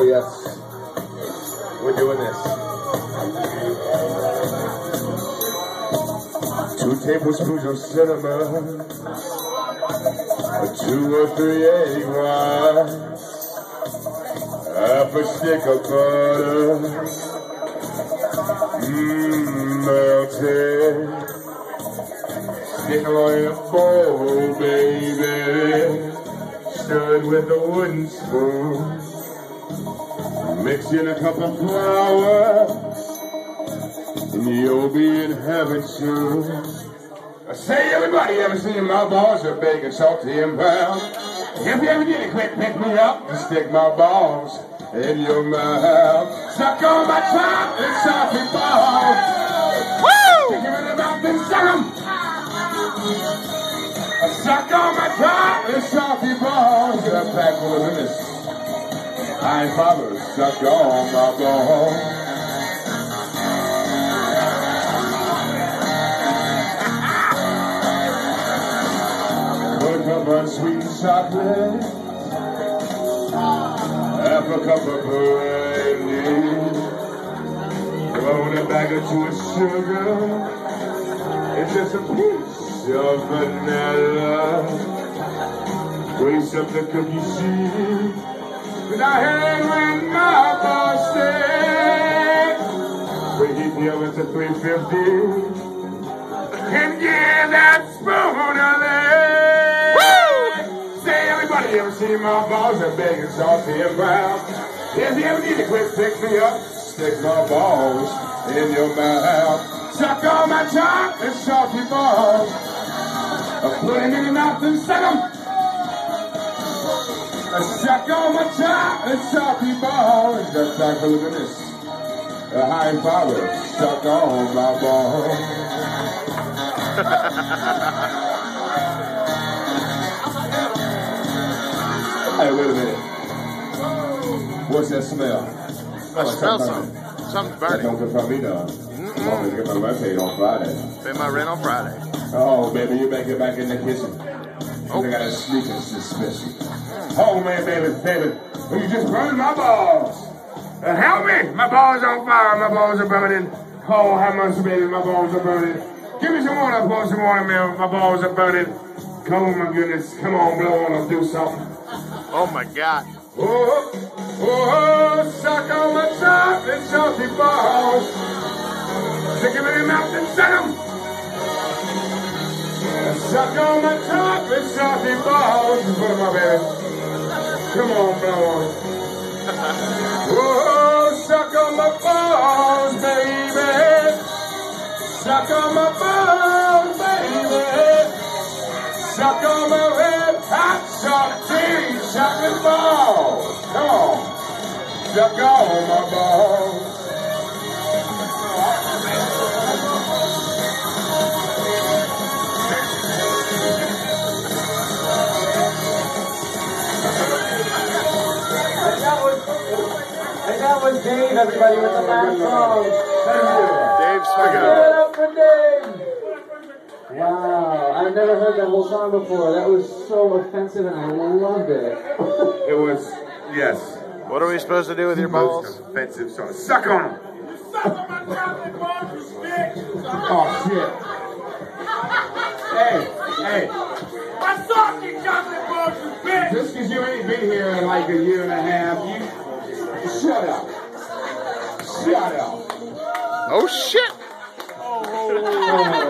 yes. We're doing this. 2 tablespoons of cinnamon, 2 or 3 egg whites, half a stick of butter, melted. Stick it on in a bowl, baby. Stir it with a wooden spoon. Mix in a cup of flour, and you'll be in heaven soon. I say, everybody ever seen my balls are big and salty and brown? If you ever did it, quick, pick me up and stick my balls in your mouth. Suck on my top and salty balls. Woo! Stick 'em in the mouth and suck 'em. I suck on my top and salty balls. And I'm back full of this. I father suck on my balls. Sweet chocolate, half a cup of brandy, thrown it back into a sugar, and just a piece of vanilla, squeeze up the cookie sheet, and I had when my boss said, preheat the oven to 350, and give that spoon a leg. You ever seen my balls are big and salty and brown? If you ever need to quit, pick me up, stick my balls in your mouth. Suck on my top and salty balls. I put them in your mouth and suck them. I suck on my top and salty balls. Just like a look at this. A high father suck on my balls. Hey, wait a minute. What's that smell? I smell something. Something's burning. Don't confirm me, dog. I'm going to get my rent paid on Friday. Pay my rent on Friday. Oh, baby, you better get back in the kitchen. Oh. I got a sneaking suspicion. Oh, man, baby. You just burned my balls. Help me. My balls on fire. My balls are burning. Oh, how much, baby? My balls are burning. Give me some water. Pour some water, man. My balls are burning. Oh, my goodness. Come on, blow on them. Do something. Oh my God. Oh, suck on my top and salty balls. Stick them in your mouth and suck them. Suck on my top and salty balls. Put them up, baby. Come on, blow on. Oh, suck on my balls, baby. Suck on my balls, baby. Suck on my red hot salty chocolate balls. Come on. Suck on my balls. And that was Dave, everybody, with the last song. Dave Spigone. Give it up for Dave. Wow, I've never heard that whole song before. That was so offensive and I loved it. It was, yes. What are we supposed to do with your balls? Most offensive song. Suck on them. You suck on my chocolate balls, you bitch. Oh, shit. Hey. My salty chocolate balls, you bitch. Just because you ain't been here in like a year and a half, you shut up. Shut up. Oh shit. Oh.